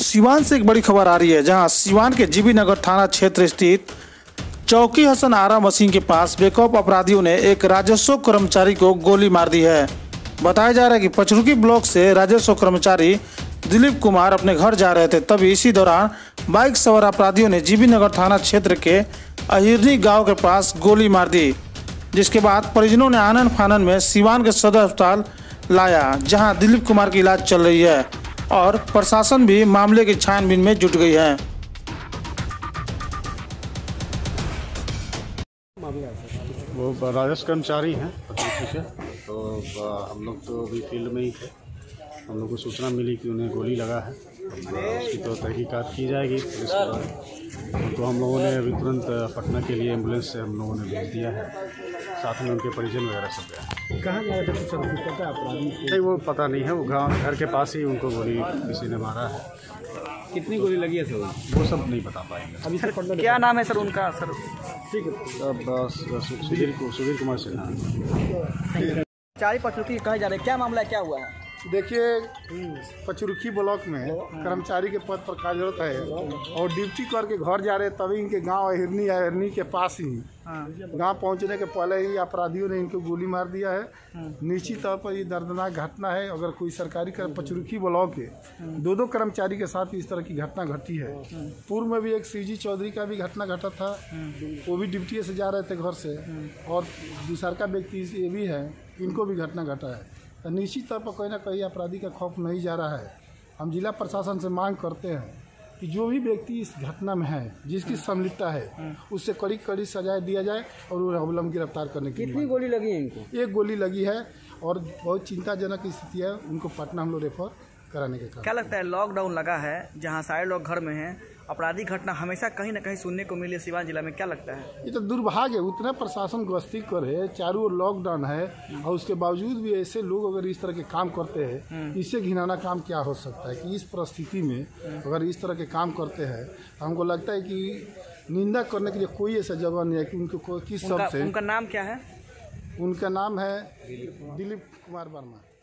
सिवान से एक बड़ी खबर आ रही है, जहां सिवान के जीबी नगर थाना क्षेत्र स्थित चौकी हसन आरा मशीन के पास बेखौफ अपराधियों ने एक राजस्व कर्मचारी को गोली मार दी है। बताया जा रहा है कि पचरुखी ब्लॉक से राजस्व कर्मचारी दिलीप कुमार अपने घर जा रहे थे, तभी इसी दौरान बाइक सवार अपराधियों ने जीबी नगर थाना क्षेत्र के अहिरनी गांव के पास गोली मार दी, जिसके बाद परिजनों ने आनन फानन में सिवान के सदर अस्पताल लाया, जहां दिलीप कुमार की इलाज चल रही है और प्रशासन भी मामले की छानबीन में जुट गई है। वो राजस्व कर्मचारी हैं पचरुखी से, तो हम लोग तो अभी फील्ड में ही थे। हम लोग को सूचना मिली कि उन्हें गोली लगा है। उसकी तो तहकीकात की जाएगी पुलिस द्वारा। तो हम लोगों ने अभी तुरंत पटना के लिए एम्बुलेंस से हम लोगों ने भेज दिया है, साथ में उनके परिजन वगैरह सब गए। कहाँ गया था कुछ पता अपराधी? नहीं, वो पता नहीं है। वो घर के पास ही उनको गोली किसी ने मारा है। कितनी गोली लगी है सर? वो सब नहीं बता पाएंगे। अभी सर क्या नाम है सर उनका? सर ठीक है, अब सुधीर कुमार सिन्हा। चारी पचरुखी कहे जा रहे, क्या मामला है, क्या हुआ है? देखिए, पचरुखी ब्लॉक में कर्मचारी के पद पर कार्यरत है और ड्यूटी करके घर जा रहे, तभी इनके गांव अहिरनी के पास ही गांव पहुंचने के पहले ही अपराधियों ने इनको गोली मार दिया है। निश्चित तौर पर ये दर्दनाक घटना है। अगर कोई सरकारी पचरुखी ब्लॉक के दो कर्मचारी के साथ इस तरह की घटना घटी है। पूर्व में भी एक सीजी चौधरी का भी घटना घटा था, वो भी ड्यूटी से जा रहे थे घर से, और दूसरा का व्यक्ति ये भी है, इनको भी घटना घटा है। तो निश्चित तौर पर कहीं ना कहीं अपराधी का खौफ नहीं जा रहा है। हम जिला प्रशासन से मांग करते हैं कि जो भी व्यक्ति इस घटना में है, जिसकी संलिप्तता है, उससे कड़ी सजाए दिया जाए और वो अवलंबन गिरफ्तार करने की। कितनी गोली लगी है इनको? एक गोली लगी है और बहुत चिंताजनक स्थिति है। उनको पटना हम लोग रेफर कराने के कारण। क्या लगता है, लॉकडाउन लगा है जहां सारे लोग घर में हैं, आपराधिक घटना हमेशा कहीं ना कहीं सुनने को मिली है सिवान जिला में, क्या लगता है? ये तो दुर्भाग्य है। उतना प्रशासन गश्ती करे, चारों ओर लॉकडाउन है, और उसके बावजूद भी ऐसे लोग अगर इस तरह के काम करते हैं, इससे घिनौना काम क्या हो सकता है कि इस परिस्थिति में अगर इस तरह के काम करते हैं, हमको लगता है कि निंदा करने के लिए कोई ऐसा जगह नहीं है कि उनको किस शब्द से। उनका नाम क्या है? उनका नाम है दिलीप कुमार वर्मा।